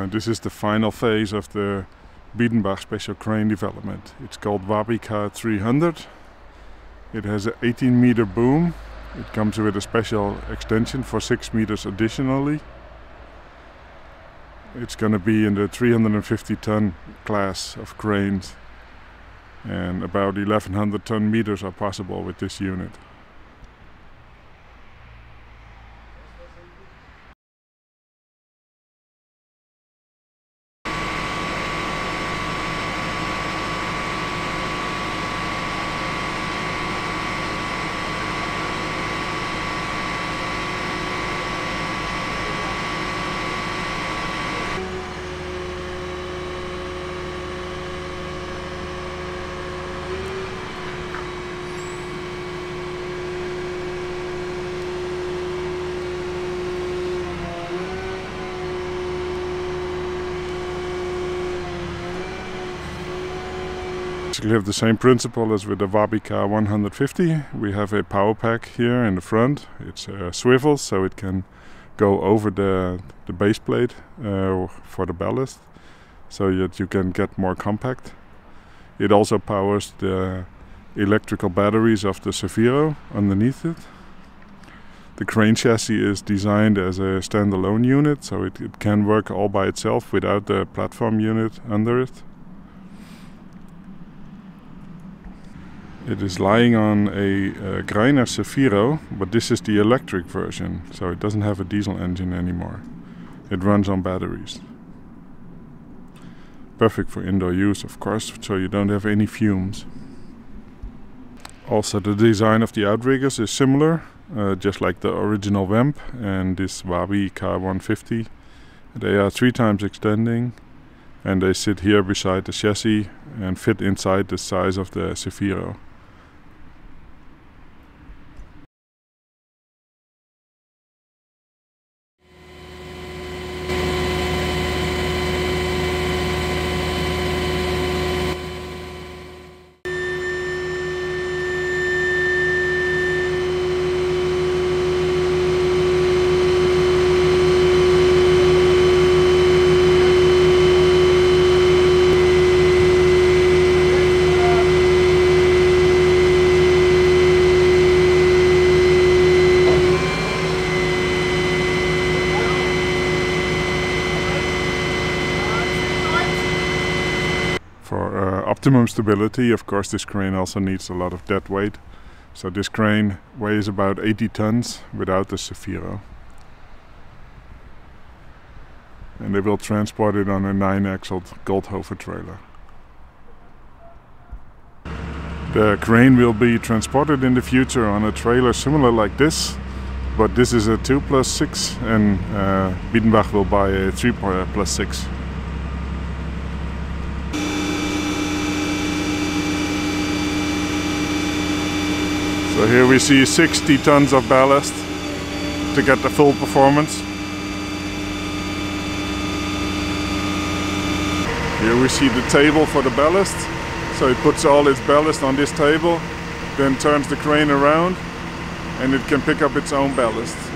This is the final phase of the Biedenbach special crane development. It's called Wabi-Ka 300. It has an 18-meter boom. It comes with a special extension for 6 meters additionally. It's going to be in the 350-ton class of cranes, and about 1100 ton meters are possible with this unit. We have the same principle as with the Wabi-Ka 150. We have a power pack here in the front. It's swivels, so it can go over the base plate for the ballast, so that you can get more compact. It also powers the electrical batteries of the Zefiro underneath it. The crane chassis is designed as a standalone unit, so it can work all by itself without the platform unit under it. It is lying on a Greiner Zefiro, but this is the electric version, so it doesn't have a diesel engine anymore. It runs on batteries. Perfect for indoor use, of course, so you don't have any fumes. Also, the design of the outriggers is similar, just like the original Wemp and this Wabi-Ka 150. They are 3 times extending, and they sit here beside the chassis and fit inside the size of the Zefiro. For optimum stability, of course, this crane also needs a lot of dead weight. So this crane weighs about 80 tons without the Zefiro. And they will transport it on a 9-axled Goldhofer trailer. The crane will be transported in the future on a trailer similar like this, but this is a 2+6, and Biedenbach will buy a 3+6. So here we see 60 tons of ballast to get the full performance. Here we see the table for the ballast. So it puts all its ballast on this table, then turns the crane around, and it can pick up its own ballast.